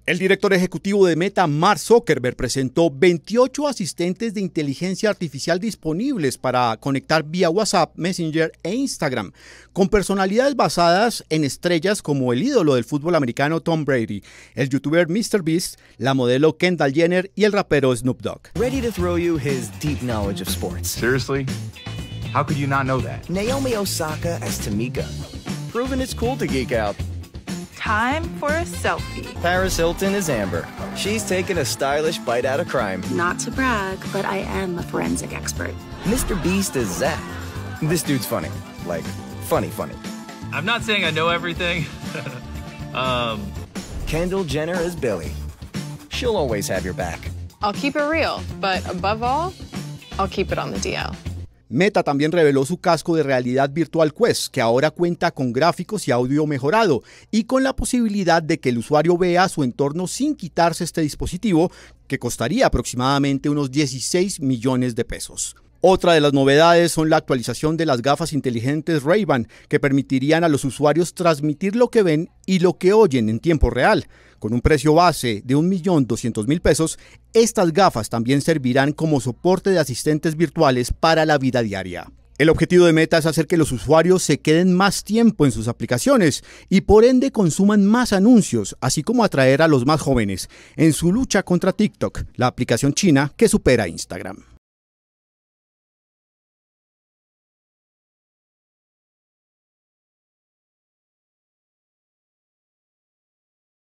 El director ejecutivo de Meta, Mark Zuckerberg, presentó 28 asistentes de inteligencia artificial disponibles para conectar vía WhatsApp, Messenger e Instagram, con personalidades basadas en estrellas como el ídolo del fútbol americano Tom Brady, el youtuber MrBeast, la modelo Kendall Jenner y el rapero Snoop Dogg. Ready to throw you his deep knowledge of sports. Seriously? How could you not know that? Naomi Osaka as Tamika. Proving it's cool to geek out. Time for a selfie. Paris Hilton is Amber. She's taking a stylish bite out of crime. Not to brag, but I am a forensic expert. Mr. Beast is Zach. This dude's funny. Like, funny. I'm not saying I know everything. Kendall Jenner is Billy. She'll always have your back. I'll keep it real, but above all, I'll keep it on the DL. Meta también reveló su casco de realidad virtual Quest, que ahora cuenta con gráficos y audio mejorado, y con la posibilidad de que el usuario vea su entorno sin quitarse este dispositivo, que costaría aproximadamente unos 16 millones de pesos. Otra de las novedades son la actualización de las gafas inteligentes Ray-Ban, que permitirían a los usuarios transmitir lo que ven y lo que oyen en tiempo real. Con un precio base de 1.200.000 pesos, estas gafas también servirán como soporte de asistentes virtuales para la vida diaria. El objetivo de Meta es hacer que los usuarios se queden más tiempo en sus aplicaciones y por ende consuman más anuncios, así como atraer a los más jóvenes en su lucha contra TikTok, la aplicación china que supera a Instagram.